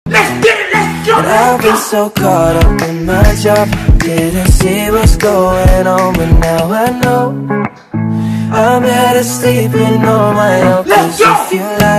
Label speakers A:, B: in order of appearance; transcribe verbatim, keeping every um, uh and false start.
A: Let's get it, let's go.
B: And I've been so caught up in my job, didn't see what's going on, but now I know I'm better sleeping on my own. 'Cause if you like